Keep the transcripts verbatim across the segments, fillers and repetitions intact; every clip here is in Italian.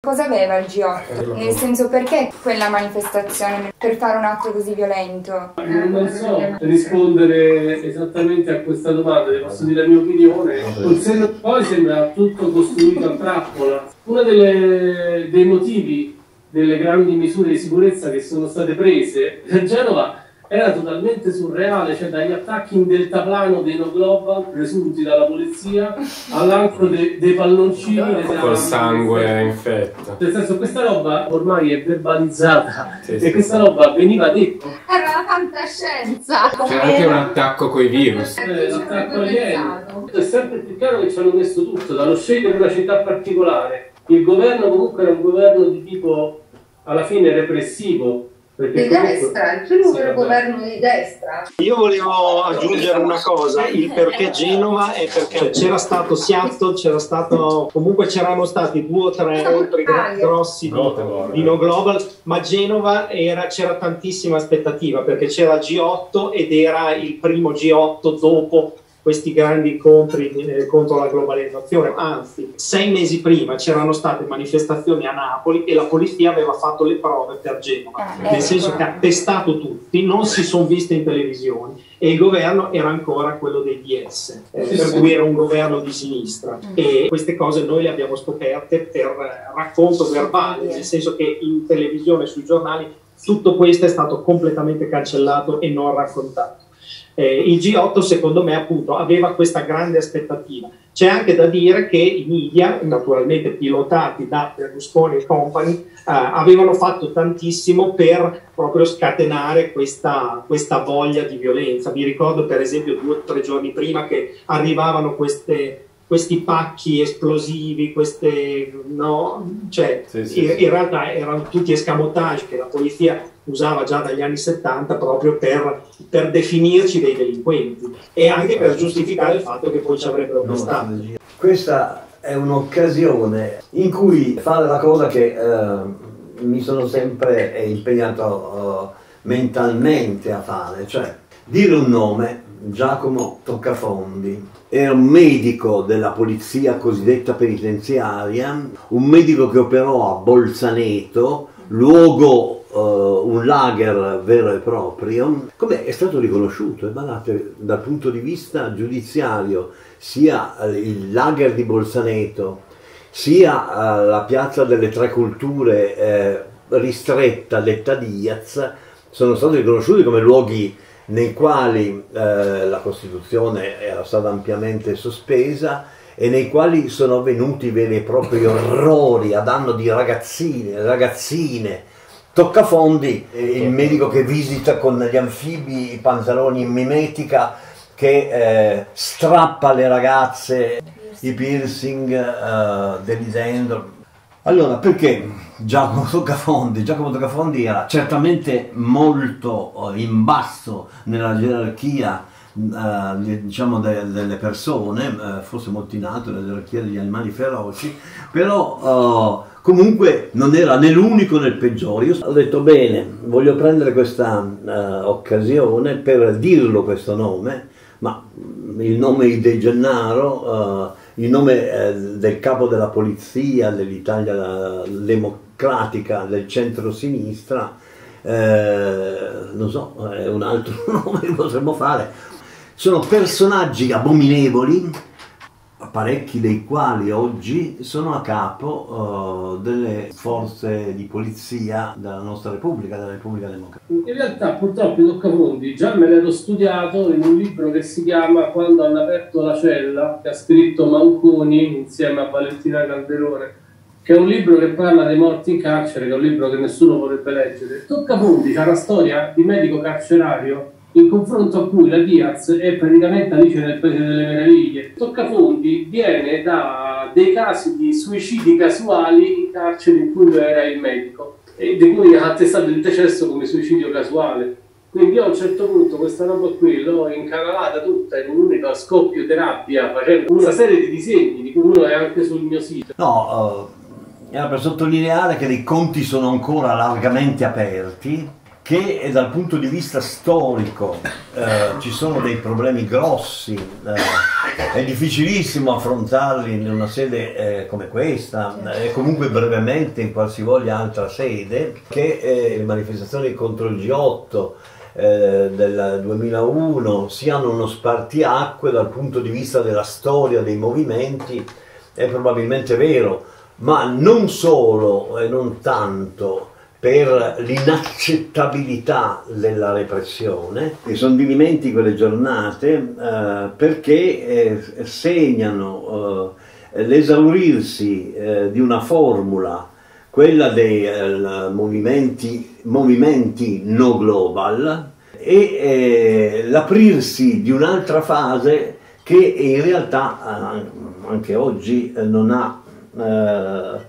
Cosa aveva il G otto? Nel senso, perché quella manifestazione per fare un atto così violento? Non so rispondere esattamente a questa domanda, vi posso dire la mia opinione. Poi sembra tutto costruito a trappola. Uno delle, dei motivi delle grandi misure di sicurezza che sono state prese a Genova era totalmente surreale, cioè dagli attacchi in deltaplano dei no global presunti dalla polizia all'altro de, dei palloncini col sangue infetto. Nel senso, questa roba ormai è verbalizzata, sì, e sì, questa sì. roba veniva detto. Era la fantascienza. C'era anche un attacco coi virus. Eh, l'attacco alieno. È sempre più chiaro che ci hanno messo tutto, dallo scegliere una città particolare. Il governo comunque era un governo di tipo alla fine repressivo. Di destra, il primo sì, governo di destra. Io volevo aggiungere una cosa, il perché Genova è perché c'era stato Seattle, c'era stato, comunque c'erano stati due o tre altri grossi di, di No Global, ma Genova c'era tantissima aspettativa perché c'era il G otto ed era il primo G otto dopo questi grandi incontri eh, contro la globalizzazione. Anzi, sei mesi prima c'erano state manifestazioni a Napoli e la polizia aveva fatto le prove per Genova, ah, nel senso che ha testato tutti, non si sono viste in televisione e il governo era ancora quello dei D S, eh, per cui era un governo di sinistra. Mm. E queste cose noi le abbiamo scoperte per racconto verbale, nel senso che in televisione, sui giornali, tutto questo è stato completamente cancellato e non raccontato. Eh, il G otto secondo me appunto aveva questa grande aspettativa. C'è anche da dire che i media, naturalmente pilotati da Berlusconi e company, eh, avevano fatto tantissimo per proprio scatenare questa, questa voglia di violenza. Mi ricordo per esempio due o tre giorni prima che arrivavano queste, questi pacchi esplosivi, queste, no? Cioè, sì, sì, in, sì. in realtà erano tutti escamotage che la polizia usava già dagli anni settanta proprio per, per definirci dei delinquenti e anche per giustificare il fatto che poi ci avrebbero prestato. Questa è un'occasione in cui fare la cosa che eh, mi sono sempre impegnato eh, mentalmente a fare, cioè dire un nome. Giacomo Toccafondi era un medico della polizia cosiddetta penitenziaria, un medico che operò a Bolzaneto, luogo, uh, un lager vero e proprio. Come è stato riconosciuto, e guardate, dal punto di vista giudiziario, sia il lager di Bolzaneto, sia uh, la piazza delle Tre Culture eh, ristretta, detta Diaz, sono stati riconosciuti come luoghi nei quali eh, la Costituzione era stata ampiamente sospesa e nei quali sono avvenuti veri e propri orrori a danno di ragazzine, ragazzine. Toccafondi, il medico che visita con gli anfibi i pantaloni in mimetica, che eh, strappa le ragazze i piercing eh, deridendo. Allora, perché Giacomo Toccafondi? Giacomo Toccafondi era certamente molto in basso nella gerarchia eh, diciamo de delle persone, eh, forse molto in alto nella gerarchia degli animali feroci, però eh, comunque non era né l'unico né il peggiore. Io ho detto bene, voglio prendere questa eh, occasione per dirlo questo nome, ma il nome De Gennaro, eh, il nome eh, del capo della polizia dell'Italia democratica del centro-sinistra, eh, non so, è un altro nome che potremmo fare. Sono personaggi abominevoli, parecchi dei quali oggi sono a capo uh, delle forze di polizia della nostra Repubblica, della Repubblica Democratica. In realtà purtroppo i Toccafondi già me l'ero studiato in un libro che si chiama Quando hanno aperto la cella, che ha scritto Manconi insieme a Valentina Calderone, che è un libro che parla dei morti in carcere, che è un libro che nessuno vorrebbe leggere. Toccafondi ha una storia di medico carcerario in confronto a cui la Diaz è praticamente Alice nel Paese delle Meraviglie. Toccafondi viene da dei casi di suicidi casuali in carcere in cui lui era il medico e di cui ha attestato il decesso come suicidio casuale. Quindi io a un certo punto questa roba qui l'ho incanalata tutta in un unico scoppio di rabbia, facendo una serie di disegni, di cui uno è anche sul mio sito. No, uh, era per sottolineare che i conti sono ancora largamente aperti che dal punto di vista storico eh, ci sono dei problemi grossi, eh, è difficilissimo affrontarli in una sede eh, come questa, e eh, comunque brevemente in qualsivoglia altra sede, che eh, le manifestazioni contro il G otto eh, del duemilauno siano uno spartiacque dal punto di vista della storia dei movimenti, è probabilmente vero, ma non solo e non tanto per l'inaccettabilità della repressione. E sono di dimentichi quelle giornate eh, perché eh, segnano eh, l'esaurirsi eh, di una formula, quella dei eh, movimenti, movimenti no global, e eh, l'aprirsi di un'altra fase che in realtà eh, anche oggi eh, non ha eh,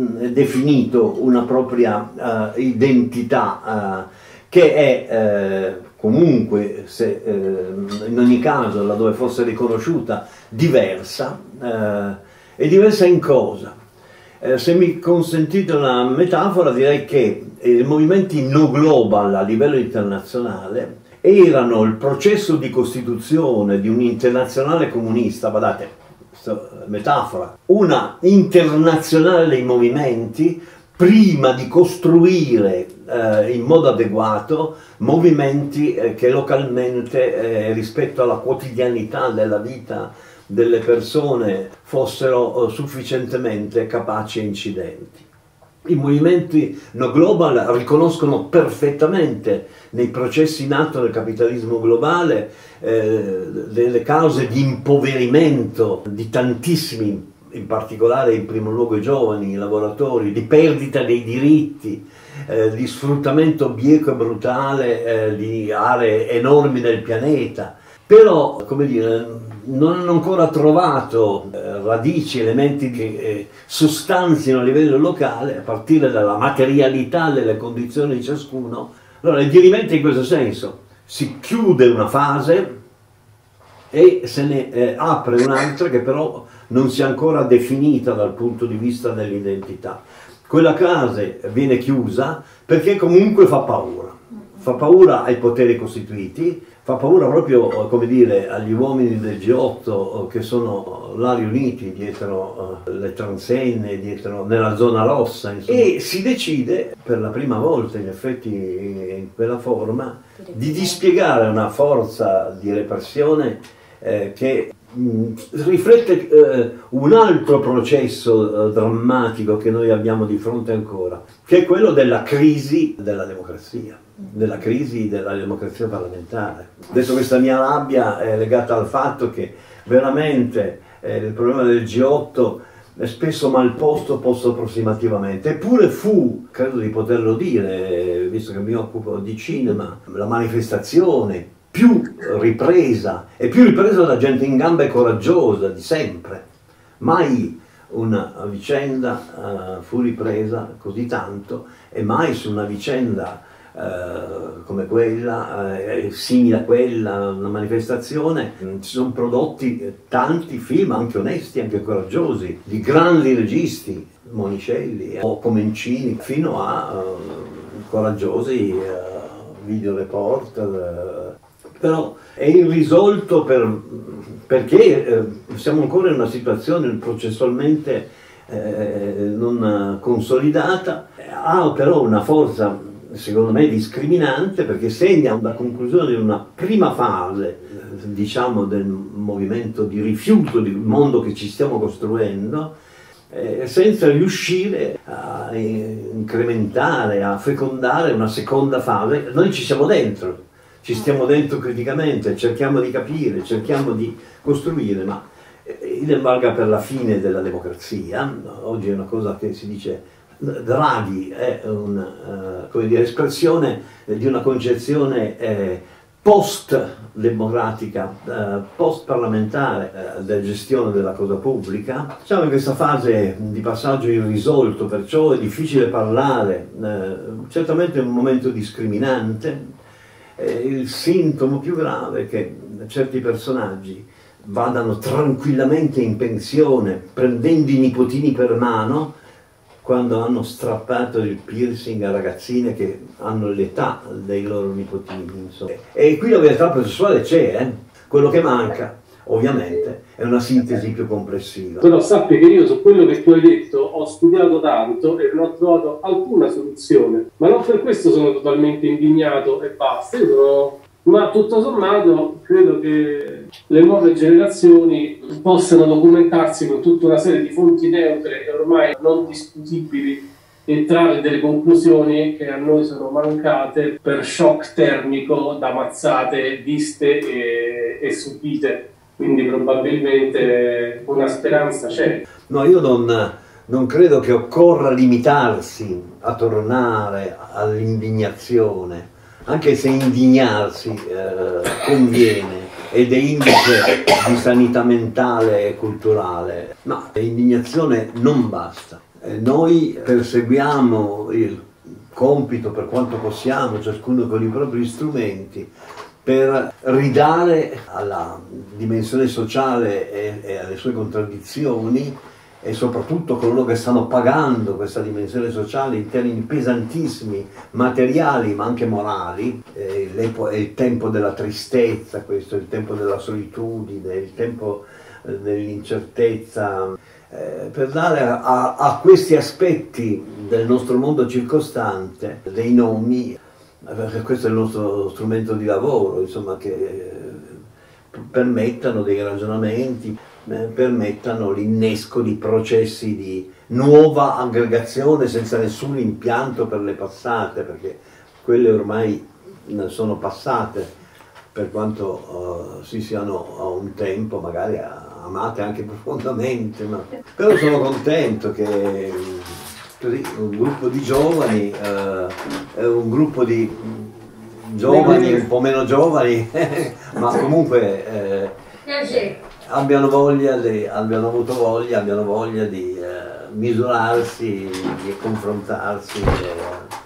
definito una propria uh, identità, uh, che è uh, comunque, se, uh, in ogni caso, laddove fosse riconosciuta, diversa. Uh, e diversa in cosa? Uh, se mi consentite una metafora, direi che i movimenti no global a livello internazionale erano il processo di costituzione di un'internazionale comunista, badate, metafora, una internazionale dei movimenti prima di costruire eh, in modo adeguato movimenti eh, che localmente eh, rispetto alla quotidianità della vita delle persone fossero eh, sufficientemente capaci e incidenti. I movimenti no global riconoscono perfettamente nei processi in atto del capitalismo globale eh, delle cause di impoverimento di tantissimi, in particolare in primo luogo i giovani, i lavoratori, di perdita dei diritti, eh, di sfruttamento bieco e brutale eh, di aree enormi del pianeta. Però, come dire, non hanno ancora trovato eh, radici, elementi che eh, sostanzino a livello locale, a partire dalla materialità delle condizioni di ciascuno. Allora, il dirimento in questo senso: si chiude una fase e se ne eh, apre un'altra che però non si è ancora definita dal punto di vista dell'identità. Quella fase viene chiusa perché comunque fa paura. Fa paura ai poteri costituiti, fa paura proprio, come dire, agli uomini del G otto che sono là riuniti dietro uh, le transenne, dietro, nella zona rossa, insomma. E si decide per la prima volta, in effetti in quella forma, di dispiegare una forza di repressione eh, che mh, riflette eh, un altro processo eh, drammatico che noi abbiamo di fronte ancora, che è quello della crisi della democrazia, della crisi della democrazia parlamentare. Adesso questa mia rabbia è legata al fatto che veramente eh, il problema del G otto è spesso mal posto, posto approssimativamente, eppure fu, credo di poterlo dire, visto che mi occupo di cinema, la manifestazione più ripresa, e più ripresa da gente in gamba e coraggiosa di sempre. Mai una vicenda uh, fu ripresa così tanto, e mai su una vicenda Uh, come quella, uh, simile a quella, una manifestazione, ci sono prodotti tanti film, anche onesti, anche coraggiosi, di grandi registi, Monicelli o Comencini, fino a uh, coraggiosi uh, video reporter. Uh, però è irrisolto per, perché uh, siamo ancora in una situazione processualmente uh, non consolidata, ha però una forza secondo me discriminante, perché segna la conclusione di una prima fase, diciamo, del movimento di rifiuto del mondo che ci stiamo costruendo, eh, senza riuscire a incrementare, a fecondare una seconda fase. Noi ci siamo dentro, ci stiamo dentro criticamente, cerchiamo di capire, cerchiamo di costruire, ma idem valga per la fine della democrazia. Oggi è una cosa che si dice. Draghi è un'espressione uh, di una concezione eh, post-democratica, eh, post-parlamentare eh, della gestione della cosa pubblica. Diciamo che questa fase di passaggio irrisolto, perciò è difficile parlare, eh, certamente è un momento discriminante. Eh, il sintomo più grave è che certi personaggi vadano tranquillamente in pensione prendendo i nipotini per mano, quando hanno strappato il piercing a ragazzine che hanno l'età dei loro nipotini, insomma. E qui la libertà processuale c'è, eh? Quello che manca, ovviamente, è una sintesi più complessiva. Però sappi che io su quello che tu hai detto ho studiato tanto e non ho trovato alcuna soluzione, ma non per questo sono totalmente indignato e basta. Io sono... Ma tutto sommato credo che le nuove generazioni possano documentarsi con tutta una serie di fonti neutre e ormai non discutibili e trarre delle conclusioni che a noi sono mancate per shock termico da mazzate viste e, e subite. Quindi probabilmente una speranza c'è. No, io non, non credo che occorra limitarsi a tornare all'indignazione, anche se indignarsi eh, conviene ed è indice di sanità mentale e culturale, ma l'indignazione non basta. Eh, noi perseguiamo il compito per quanto possiamo, ciascuno con i propri strumenti, per ridare alla dimensione sociale e, e alle sue contraddizioni, e soprattutto coloro che stanno pagando questa dimensione sociale in termini pesantissimi, materiali ma anche morali. Eh, è il tempo della tristezza, questo è il tempo della solitudine, il tempo eh, dell'incertezza, eh, per dare a, a questi aspetti del nostro mondo circostante dei nomi, perché questo è il nostro strumento di lavoro, insomma, che eh, permettano dei ragionamenti, permettano l'innesco di processi di nuova aggregazione senza nessun impianto per le passate, perché quelle ormai sono passate, per quanto uh, si siano a un tempo magari amate anche profondamente, ma... però sono contento che così, un gruppo di giovani, uh, un gruppo di giovani, un po' meno giovani, ma comunque eh, abbiano voglia di, abbiano avuto voglia, abbiano voglia di eh, misurarsi, di confrontarsi. Eh.